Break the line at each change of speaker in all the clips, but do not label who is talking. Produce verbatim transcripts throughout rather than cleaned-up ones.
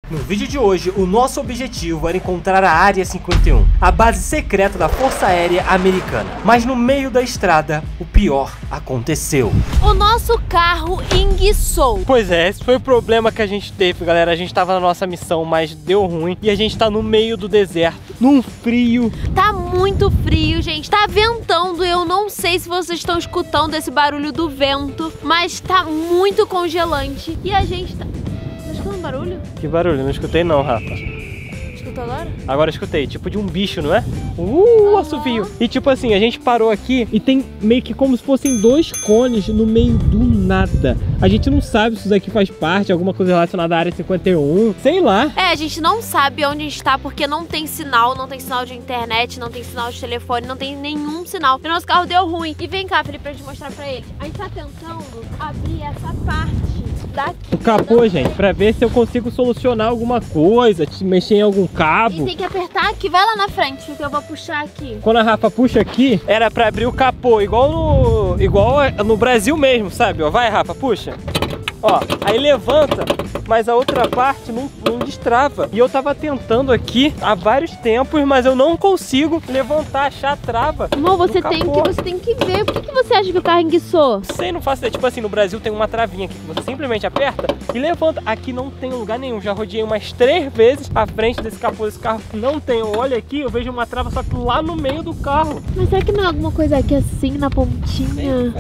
No vídeo de hoje, o nosso objetivo era encontrar a Área cinquenta e um, a base secreta da Força Aérea Americana. Mas no meio da estrada, o pior aconteceu.
O nosso carro enguiçou.
Pois é, esse foi o problema que a gente teve, galera. A gente tava na nossa missão, mas deu ruim. E a gente tá no meio do deserto, num frio.
Tá muito frio, gente. Tá ventando. Eu não sei se vocês estão escutando esse barulho do vento, mas tá muito congelante. E a gente tá... Tá escutando um barulho?
Que barulho? Não escutei não, Rafa.
Escutou agora?
Agora escutei, tipo de um bicho, não é? Uh, assovio. E tipo assim, a gente parou aqui e tem meio que como se fossem dois cones no meio do nada. A gente não sabe se isso daqui faz parte, alguma coisa relacionada à Área cinquenta e um, sei lá.
É, a gente não sabe onde está porque não tem sinal, não tem sinal de internet, não tem sinal de telefone, não tem nenhum sinal. E nosso carro deu ruim. E vem cá, Felipe, pra gente mostrar pra ele. A gente tá tentando abrir essa parte daqui.
O capô, gente, pra ver se eu consigo solucionar alguma coisa, mexer em algum cabo.
E tem que apertar aqui, vai lá na frente, que eu vou puxar aqui.
Quando a Rafa puxa aqui, era pra abrir o capô, igual no, igual no Brasil mesmo, sabe? Ó, vai, Rafa, puxa. Ó, aí levanta, mas a outra parte não, não destrava. E eu tava tentando aqui há vários tempos, mas eu não consigo levantar, achar a trava.
Irmão, você tem que, você tem que ver. Por que, que você acha que o carro enguiçou?
Sei, não faço ideia. Tipo assim, no Brasil tem uma travinha aqui que você simplesmente aperta e levanta. Aqui não tem lugar nenhum. Já rodeei umas três vezes a frente desse capô desse carro. Não tem. Olha aqui, eu vejo uma trava só que lá no meio do carro.
Mas será que não é alguma coisa aqui assim, na pontinha?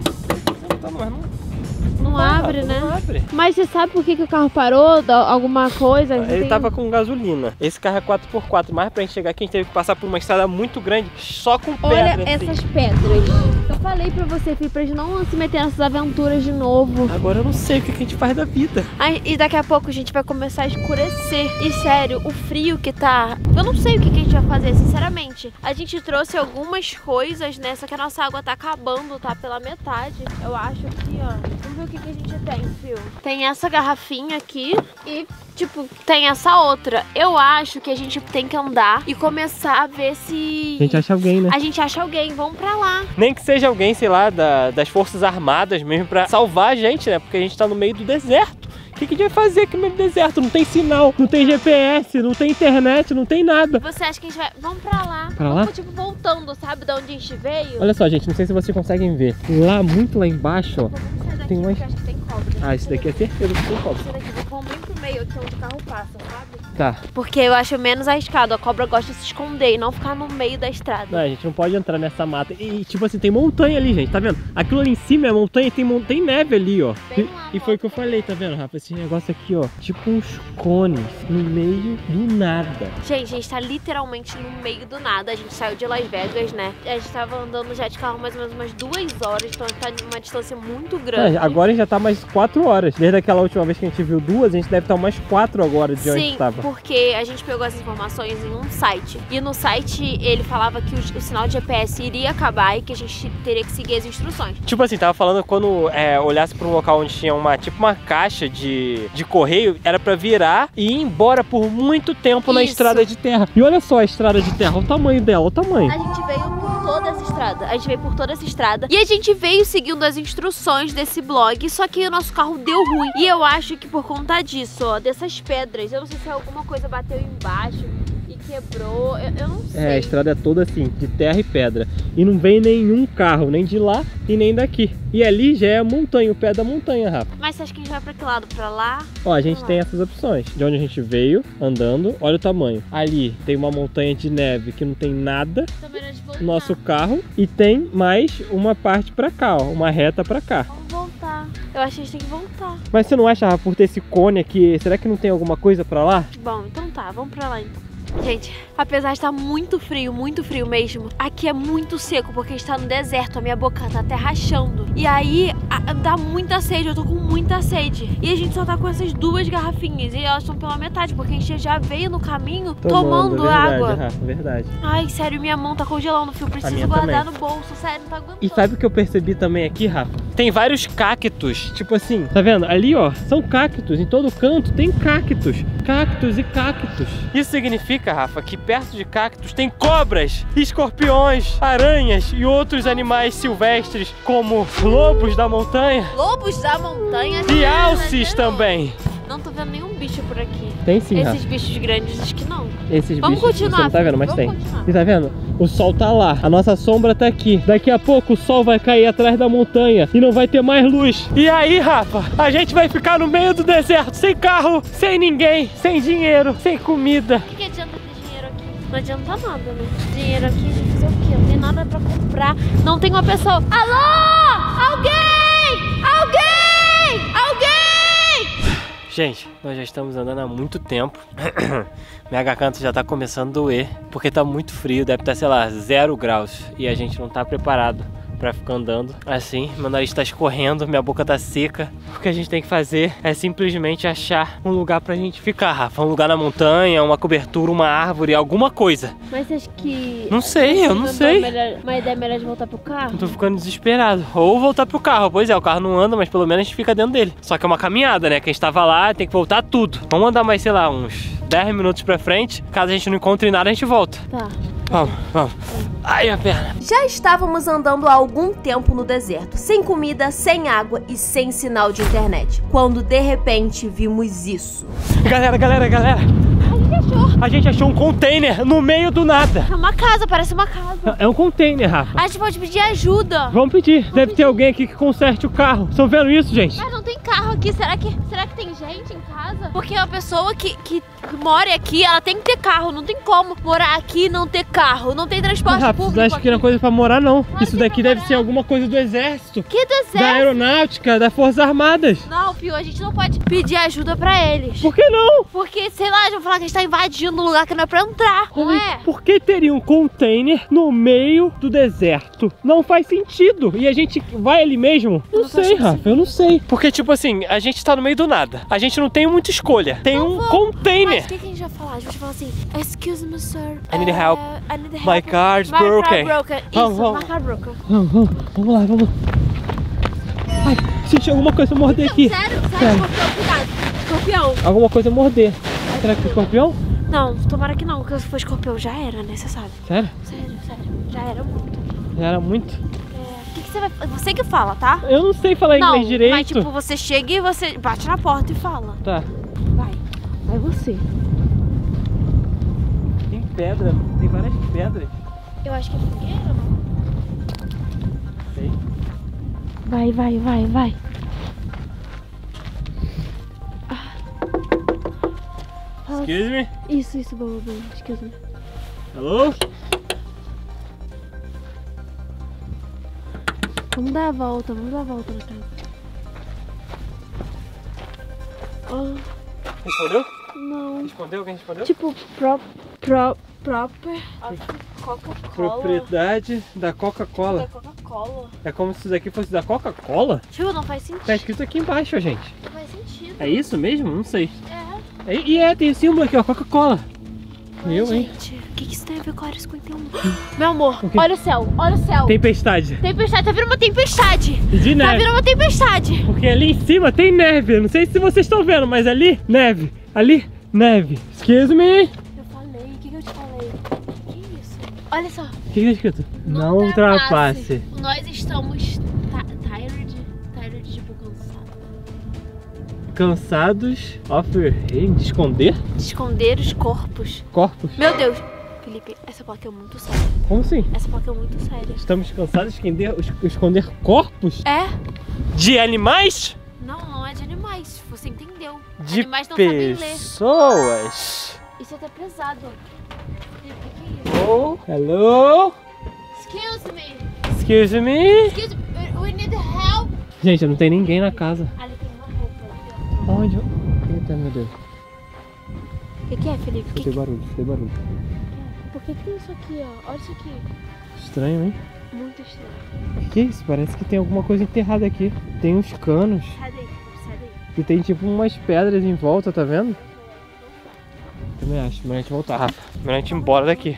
Não, mas não...
Não
Ah,
abre, né?
Não abre.
Mas você sabe por que, que o carro parou? Alguma coisa?
Ele
tem...
tava com gasolina. Esse carro é quatro por quatro, mas pra gente chegar aqui a gente teve que passar por uma estrada muito grande, só com pedra.
Olha
assim.
essas pedras. Eu falei pra você, Fih, pra gente não se meter nessas aventuras de novo.
Agora eu não sei o que a gente faz da vida.
Ai, e daqui a pouco a gente vai começar a escurecer. E sério, o frio que tá... Eu não sei o que, que a gente vai fazer, sinceramente. A gente trouxe algumas coisas, né? Só que a nossa água tá acabando, tá pela metade. Eu acho aqui, ó. Vamos ver o que, que a gente tem, Fio. Tem essa garrafinha aqui e, tipo, tem essa outra. Eu acho que a gente tem que andar e começar a ver se...
A gente acha alguém, né?
A gente acha alguém. Vamos pra lá.
Nem que seja alguém, sei lá, da, das Forças Armadas mesmo, pra salvar a gente, né? Porque a gente tá no meio do deserto. O que, que a gente vai fazer aqui no meio do deserto? Não tem sinal, não tem G P S, não tem internet, não tem nada.
Você acha que a gente vai... Vamos pra lá.
Pra lá?
Vamos, tipo, voltando, sabe? De onde a gente veio.
Olha só, gente, não sei se vocês conseguem ver. Lá, muito lá embaixo, ó.
Vamos sair daqui,
Tem umas...
porque eu acho que tem cobra.
Ah, esse daqui é certeza que tem cobra.
Esse daqui, vou pôr bem pro meio aqui onde o carro passa, sabe?
Tá.
Porque eu acho menos arriscado. A cobra gosta de se esconder e não ficar no meio da estrada.
Não, a gente não pode entrar nessa mata. E tipo assim, tem montanha ali, gente, tá vendo? Aquilo ali em cima é montanha e tem, mon... tem neve ali, ó.
Bem
E,
lá,
e foi o que eu falei, tá vendo, Rafa? Esse negócio aqui, ó, tipo uns cones no meio do nada.
Gente, a gente tá literalmente no meio do nada. A gente saiu de Las Vegas, né? A gente tava andando já de carro mais ou menos umas duas horas. Então tá numa distância muito grande.
É, agora já tá mais quatro horas. Desde aquela última vez que a gente viu duas, a gente deve estar umas quatro agora de onde
Sim,
estava.
porque a gente pegou essas informações em um site. E no site ele falava que o, o sinal de G P S iria acabar e que a gente teria que seguir as instruções.
Tipo assim, tava falando quando é, olhasse pra um local onde tinha uma, tipo uma caixa de, de correio, era pra virar e ir embora por muito tempo na
Isso.
estrada de terra. E olha só a estrada de terra, olha o tamanho dela, olha o tamanho.
A gente veio por toda essa estrada. A gente veio por toda essa estrada. E a gente veio seguindo as instruções desse blog. Só que o nosso carro deu ruim. E eu acho que por conta disso, ó, dessas pedras, eu não sei se alguma coisa bateu embaixo e quebrou. Eu, eu não sei.
É, a estrada é toda assim, de terra e pedra. E não vem nenhum carro, nem de lá e nem daqui. E ali já é a montanha, o pé da montanha, Rafa.
Mas você acha que a gente vai pra que lado? Pra lá?
Ó, a gente
Pra
tem
lá.
essas opções. De onde a gente veio, andando, olha o tamanho. Ali tem uma montanha de neve que não tem nada.
Também nós voltar.
Nosso carro. E tem mais uma parte pra cá, ó, uma reta pra cá.
Vamos voltar. Eu acho que a gente tem que voltar.
Mas você não acha, Rafa, por ter esse cone aqui, será que não tem alguma coisa pra lá?
Bom, então tá, vamos pra lá então. Gente, apesar de estar muito frio, muito frio mesmo, aqui é muito seco porque a gente tá no deserto, a minha boca tá até rachando. E aí, a, dá muita sede, eu tô com muita sede. E a gente só tá com essas duas garrafinhas e elas estão pela metade, porque a gente já veio no caminho tomando, tomando
verdade,
água.
Rafa, verdade.
Ai, sério, minha mão tá congelando, fio, preciso guardar também no bolso, sério, não tá aguentando.
E sabe o que eu percebi também aqui, Rafa? Tem vários cactos, tipo assim, tá vendo? Ali, ó, são cactos, em todo canto tem cactos. Cactos e cactos. Isso significa, Rafa, que perto de cactos tem cobras, escorpiões, aranhas e outros animais silvestres, como lobos da montanha.
Lobos da montanha.
E alces também.
Não tô vendo nenhum bicho por aqui.
Tem sim,
Esses
Rafa.
bichos grandes, acho que não.
Esses
Vamos
bichos
continuar,
você não tá vendo,
filho,
mas
vamos
tem.
continuar.
E tá vendo? O sol tá lá, a nossa sombra tá aqui. Daqui a pouco o sol vai cair atrás da montanha e não vai ter mais luz. E aí, Rafa, a gente vai ficar no meio do deserto, sem carro, sem ninguém, sem dinheiro, sem comida.
O que, que adianta ter dinheiro aqui? Não adianta nada, né? Dinheiro aqui, a gente fazer o quê? Não tem nada pra comprar. Não tem uma pessoa. Alô? Alguém! Alguém! Alguém!
Gente, nós já estamos andando há muito tempo. Minha garganta já tá começando a doer, porque tá muito frio, deve estar, sei lá, zero graus. E a gente não tá preparado pra ficar andando assim. Meu nariz tá escorrendo, minha boca tá seca. O que a gente tem que fazer é simplesmente achar um lugar pra gente ficar, Rafa. Um lugar na montanha, uma cobertura, uma árvore, alguma coisa.
Mas acho que...
Não sei, eu não sei.
Melhor, uma ideia melhor de voltar pro carro?
Eu tô ficando desesperado. Ou voltar pro carro. Pois é, o carro não anda, mas pelo menos a gente fica dentro dele. Só que é uma caminhada, né? Que a gente tava lá, tem que voltar tudo. Vamos andar mais, sei lá, uns dez minutos pra frente. Caso a gente não encontre nada, a gente volta.
Tá.
Vamos, vamos. Ai, a perna.
Já estávamos andando há algum tempo no deserto, sem comida, sem água e sem sinal de internet, quando de repente vimos isso.
Galera, galera, galera.
A gente achou.
A gente achou um container no meio do nada.
É uma casa, parece uma casa.
É um container, Rafa.
A gente pode pedir ajuda.
Vamos pedir. Deve ter alguém aqui que conserte o carro. Estão vendo isso, gente?
Mas não tem carro aqui. Será que, será que tem gente em casa? Porque a pessoa que, que mora aqui, ela tem que ter carro. Não tem como morar aqui e não ter carro. Não tem transporte
Rafa,
público
você acha
aqui.
que não é coisa pra morar, não.
Claro
Isso
que é
daqui
pra
deve
morar.
ser alguma coisa do exército.
Que deserto?
Da aeronáutica, das Forças Armadas.
Não, Pio, a gente não pode pedir ajuda pra eles.
Por que não?
Porque, sei lá, eles vão falar que a gente tá invadindo um lugar que não é pra entrar, não é?
Por que teria um container no meio do deserto? Não faz sentido. E a gente vai ali mesmo? Não,
não tô
sei,
achando
Rafa, eu não sei. Porque, tipo assim, a gente tá no meio do nada. A gente não tem muita escolha. Tem
Não
um
vou.
container.
Mas o que, que a gente vai falar? A gente vai falar assim, excuse me, sir.
I need
uh,
help.
I need help.
My car's
My
broken.
car broken.
Vamos,
Isso,
vamos.
my car broken.
Vamos, vamos, vamos lá, vamos. Ai, senti alguma coisa morder aqui.
Sério? Sério,
Sério.
escorpião, cuidado. Escorpião.
Alguma coisa morder. Será que foi escorpião?
Não, tomara que não, porque se for escorpião já era, né? Você sabe.
Sério?
Sério, sério. Já era muito.
Já era muito?
É, o que, que você vai... Você que fala, tá?
Eu não sei falar
Não,
inglês direito.
mas tipo, você chega e você bate na porta e fala.
Tá.
Vai. Vai você.
Tem pedra, tem várias pedras.
Eu acho que é fogueira, não?
Sei.
Vai, vai, vai, vai. Fala-
Excuse me?
Isso, isso, boa, boa. Excuse me.
Hello?
Vamos dar a volta, vamos dar a volta na casa. Ah,
Respondeu?
não.
Respondeu? Alguém respondeu?
Tipo, pro, pro, proper Coca-Cola.
Propriedade da
Da
Coca-Cola.
Coca-Cola.
É como se isso daqui fosse da Coca-Cola?
Tio, não faz sentido.
Tá escrito aqui embaixo, gente.
Não faz sentido.
É isso mesmo? Não sei.
É.
É, e é, tem o símbolo aqui, ó, Coca-Cola. Eu, hein?
Gente, o que, que isso tem a ver com a área cinquenta e um? Meu amor,
O quê?
olha o céu, olha o céu.
Tempestade.
Tempestade, tá vindo uma tempestade.
E de
Tá
neve.
vindo uma tempestade.
Porque ali em cima tem neve. Eu não sei se vocês estão vendo, mas ali, neve. Ali, neve. Excuse me.
Eu falei, o que, que eu te falei? Que isso? Olha só.
O que tá escrito? Não ultrapasse.
Nós estamos ta- tired, tired, tipo, cansados.
Cansados of de esconder
De esconder os corpos.
corpos.
Meu Deus. Felipe, essa placa é muito séria.
Como assim?
Essa placa é muito séria.
Estamos cansados de esconder, esconder corpos
É?
de animais?
Não, não é de animais. Você entendeu.
De
Animais não sabem ler.
pessoas.
Isso é até pesado. Felipe, o que é isso?
Oh, hello?
Excuse me.
Excuse me?
Excuse me. We need help.
Gente, não tem ninguém na casa.
Ali tem uma roupa.
Onde? Eita, meu Deus.
O que, que é, Felipe? Que
Tem barulho, tem barulho.
que... Por que tem isso aqui, ó? Olha isso aqui.
Estranho, hein?
Muito estranho.
O que é isso? Parece que tem alguma coisa enterrada aqui. Tem uns canos.
Sai daí, Felipe, sai daí.
E tem tipo umas pedras em volta, tá vendo? Também acho. Melhor a gente voltar, Rafa. Melhor a gente ir embora daqui.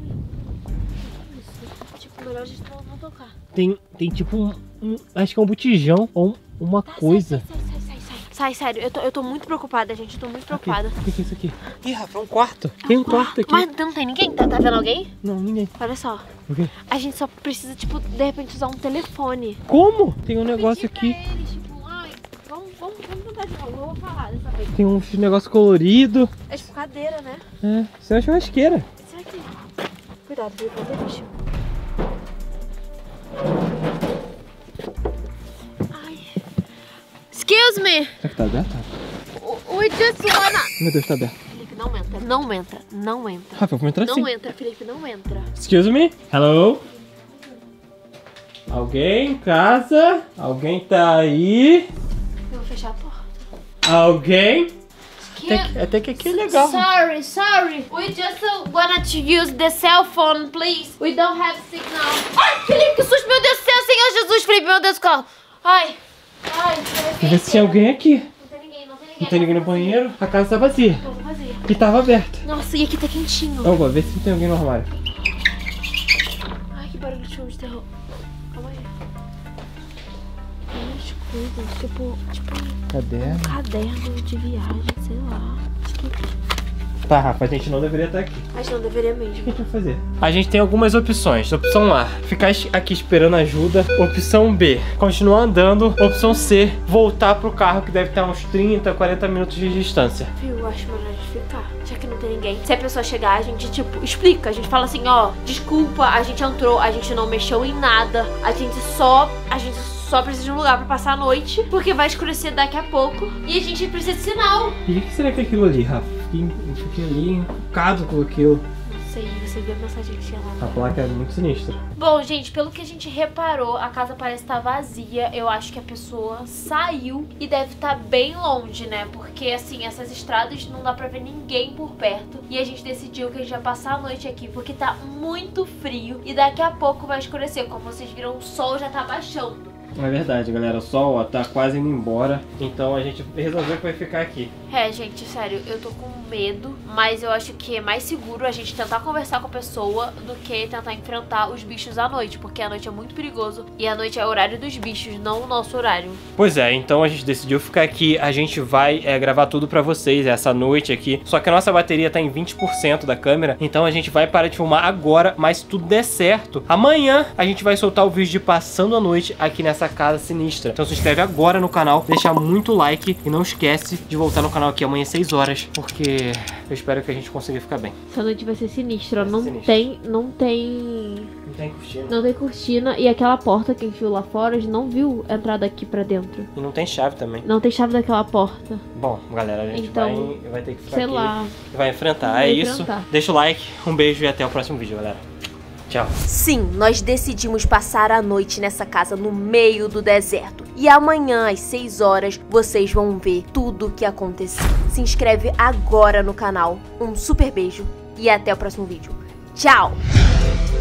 Isso. Tipo, melhor a gente não, não tocar.
Tem, tem tipo um, um- acho que é um botijão ou um- uma
Tá,
coisa.
Sai, sai, sai, sai, sai. Sai, sério. Eu tô, eu tô muito preocupada, gente. Eu tô muito preocupada.
O que, que é isso aqui? Ih, Rafa, é um quarto. Tem um quarto aqui.
Mas não tem ninguém? Tá, tá vendo alguém?
Não, ninguém.
Olha só.
O quê?
A gente só precisa, tipo, de repente usar um telefone.
Como? Tem um negócio
Pedir
aqui.
pra eles, tipo, ai, vamos, vamos Vamos tentar de novo, eu vou falar dessa vez.
Tem uns negócio colorido.
É tipo cadeira, né?
É, isso é uma churrasqueira.
Será que... Cuidado, viu? Pode ter bicho. Ai. Excuse me!
Será que tá aberto?
We just wanna...
Meu Deus, tá aberto.
Felipe, não entra, não entra, não entra.
Rafa, vamos entrar sim.
Não entra, Felipe, não entra.
Excuse me? Hello? Alguém em casa? Alguém tá aí?
Eu vou fechar a porta.
Alguém?
Que...
Até que, até que aqui é legal.
Sorry, sorry. We just uh, wanted to use the cell phone, please. We don't have signal. Ai, Felipe, que susto, meu Deus do céu, Senhor Jesus, Felipe, meu Deus do céu. Ai, ai,
Vou ver se tinha alguém aqui.
Não tem ninguém, não tem ninguém.
Não tem ninguém no banheiro. A casa tá vazia.
Tô vazia.
E tava aberta.
Nossa, e aqui tá quentinho.
Então, vou ver se tem alguém no armário.
Ai, que barulho de filme de terror. Calma aí. Muitas coisas, tipo, tipo
Cadê?
um caderno de viagem, sei lá. Acho que...
Tá, Rafa, a gente não deveria estar aqui.
Acho que não deveria
O que a
mesmo.
gente vai fazer? A gente tem algumas opções. Opção A, ficar aqui esperando ajuda. Opção B, continuar andando. Opção C, voltar pro carro que deve estar uns trinta, quarenta minutos de distância.
Viu, eu acho melhor a gente ficar. Já que não tem ninguém. Se a pessoa chegar, a gente, tipo, explica. A gente fala assim, ó, desculpa, a gente entrou, a gente não mexeu em nada. A gente só... A gente só precisa de um lugar pra passar a noite, porque vai escurecer daqui a pouco. E a gente precisa de sinal.
E o que será que é aquilo ali, Rafa? Fiquei, fiquei ali encucado com aquilo.
Não sei, você viu a mensagem que tinha lá.
A placa é muito sinistra.
Bom, gente, pelo que a gente reparou, a casa parece estar vazia. Eu acho que a pessoa saiu e deve estar bem longe, né? Porque, assim, essas estradas não dá pra ver ninguém por perto. E a gente decidiu que a gente vai passar a noite aqui porque tá muito frio e daqui a pouco vai escurecer. Como vocês viram, o sol já tá baixando.
É verdade, galera. O sol, ó, tá quase indo embora. Então a gente resolveu que vai ficar aqui.
É, gente, sério, eu tô com medo, mas eu acho que é mais seguro a gente tentar conversar com a pessoa do que tentar enfrentar os bichos à noite, porque a noite é muito perigoso e a noite é o horário dos bichos, não o nosso horário.
Pois é, então a gente decidiu ficar aqui. A gente vai é, gravar tudo pra vocês essa noite aqui. Só que a nossa bateria tá em vinte por cento da câmera, então a gente vai parar de filmar agora, mas se tudo der certo, amanhã a gente vai soltar o vídeo de passando a noite aqui nessa casa sinistra. Então se inscreve agora no canal, deixa muito like e não esquece de voltar no canal aqui amanhã às seis horas, porque eu espero que a gente consiga ficar bem.
Essa noite vai ser sinistra,
Vai ser
não
sinistra.
tem, não tem...
Não tem cortina.
Não tem cortina e aquela porta que a gente viu lá fora, a gente não viu entrar daqui pra dentro.
E não tem chave também.
Não tem chave daquela porta.
Bom, galera, a gente
Então,
vai, vai ter que ficar
Sei
aqui
lá.
e vai enfrentar.
Vai
é isso.
enfrentar.
Deixa o like, um beijo e até o próximo vídeo, galera. Tchau.
Sim, nós decidimos passar a noite nessa casa no meio do deserto. E amanhã, às seis horas, vocês vão ver tudo o que aconteceu. Se inscreve agora no canal. Um super beijo e até o próximo vídeo. Tchau!